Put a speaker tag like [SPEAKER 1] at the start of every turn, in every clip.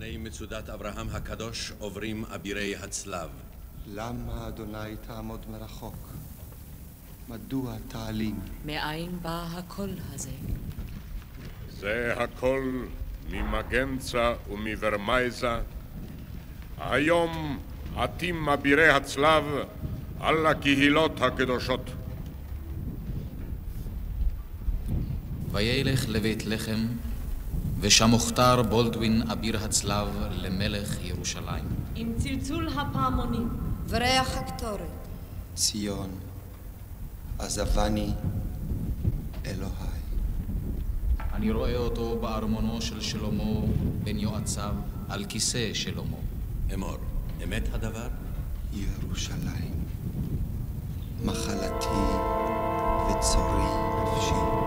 [SPEAKER 1] לפני מצודת אברהם הקדוש עוברים אבירי הצלב.
[SPEAKER 2] למה אדוני תעמוד מרחוק? מדוע תעלים?
[SPEAKER 3] מאין בא הקול הזה?
[SPEAKER 4] זה הקול ממגנצה ומברמייזה. היום עטים אבירי הצלב על הקהילות הקדושות.
[SPEAKER 5] וילך לבית לחם, ושם הוכתר בולדווין אביר הצלב למלך ירושלים.
[SPEAKER 6] עם צלצול הפעמונים
[SPEAKER 7] וריח הקטורת.
[SPEAKER 2] ציון, עזבני אלוהי.
[SPEAKER 5] אני רואה אותו בארמונו של שלמה בן יועציו על כיסא שלמה.
[SPEAKER 1] אמור, אמת הדבר?
[SPEAKER 2] ירושלים, מחלתי וצורי נפשי.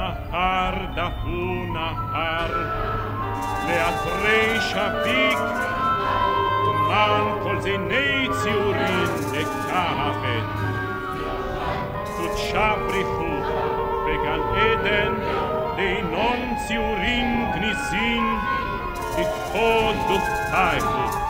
[SPEAKER 7] נהר דפו נהר, לאתרי שביק, ומן כל זיני ציורים לקחת. קודשה בריחו, בגן עדן, דינון ציורים גניסין, תתחוד דוכתייכו.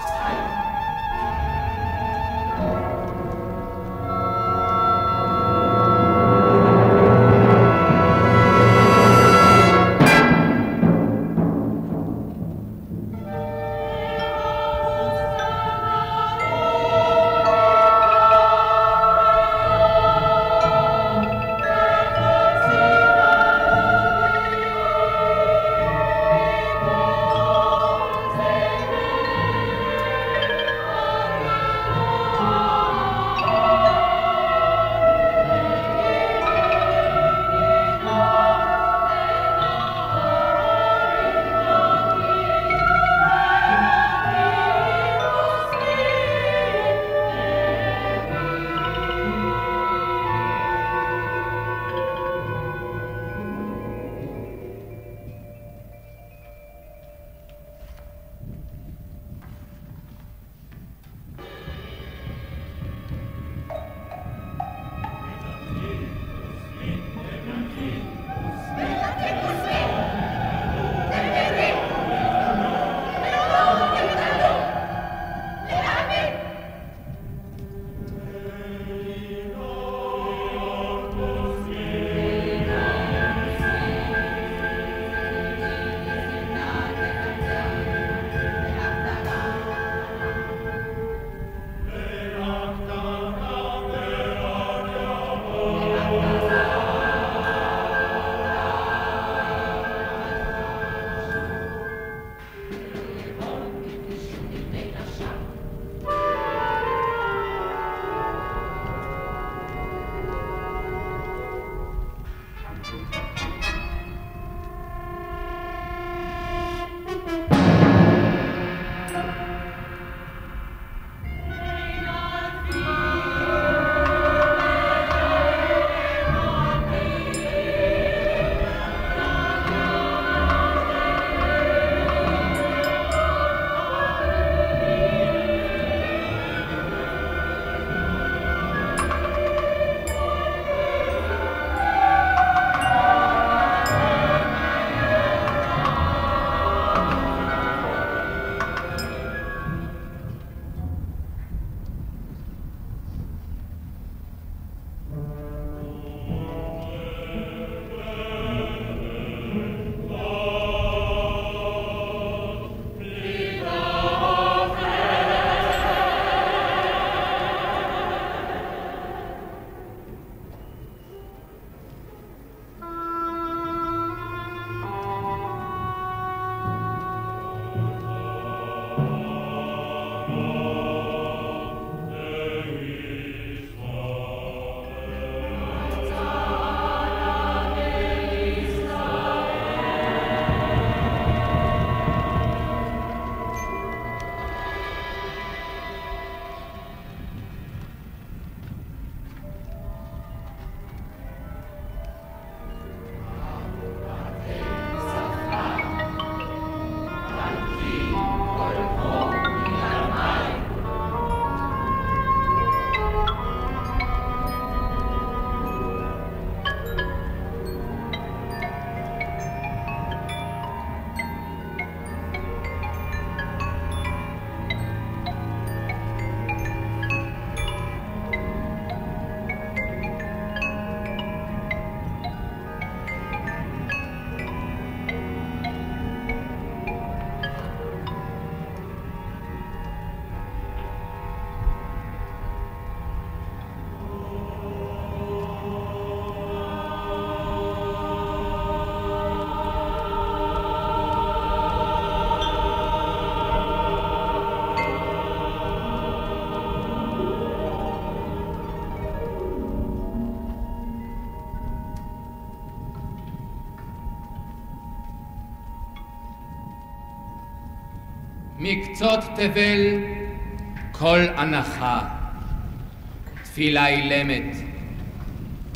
[SPEAKER 8] מקצות תבל כל הנחה, תפילה אילמת,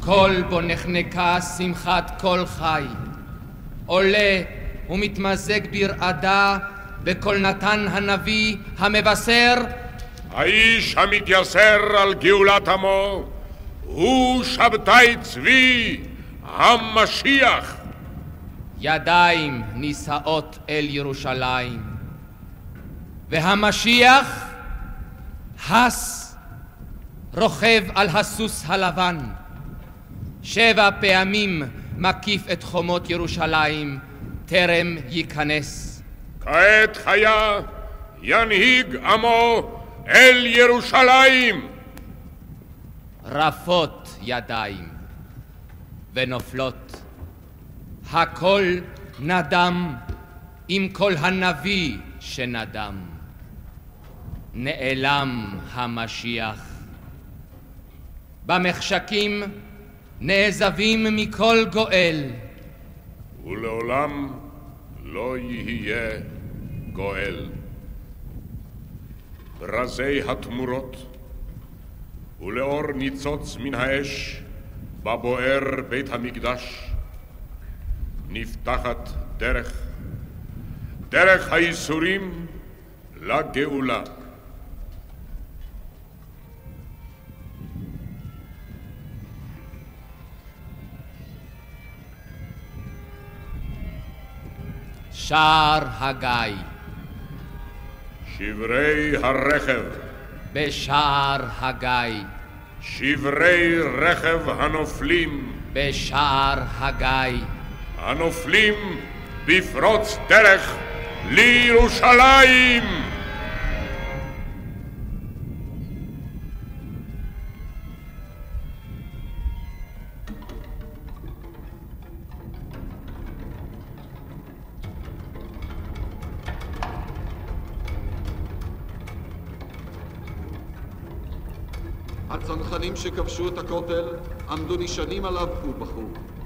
[SPEAKER 8] קול בו נחנקה שמחת כל חי, עולה ומתמזג ברעדה בקול נתן הנביא המבשר,
[SPEAKER 4] האיש המתייסר על גאולת עמו הוא שבתאי צבי המשיח.
[SPEAKER 8] ידיים נישאות אל ירושלים, והמשיח הס רוכב על הסוס הלבן, 7 פעמים מקיף את חומות ירושלים טרם ייכנס.
[SPEAKER 4] כעת חיה ינהיג עמו אל ירושלים.
[SPEAKER 8] רפות ידיים ונופלות, הכל נדם עם קול הנביא שנדם. נעלם המשיח, במחשכים נעזבים מכל גואל,
[SPEAKER 4] ולעולם לא יהיה גואל. ברזי התמורות ולאור ניצוץ מן האש בבוער בית המקדש נפתחת דרך הייסורים לגאולה.
[SPEAKER 8] שער הגיא,
[SPEAKER 4] שברי הרכב,
[SPEAKER 8] בשער הגיא,
[SPEAKER 4] שברי רכב הנופלים,
[SPEAKER 8] בשער הגיא,
[SPEAKER 4] הנופלים בפרוץ דרך לירושלים.
[SPEAKER 9] הצנחנים שכבשו את הכותל עמדו נשענים עליו ובכו.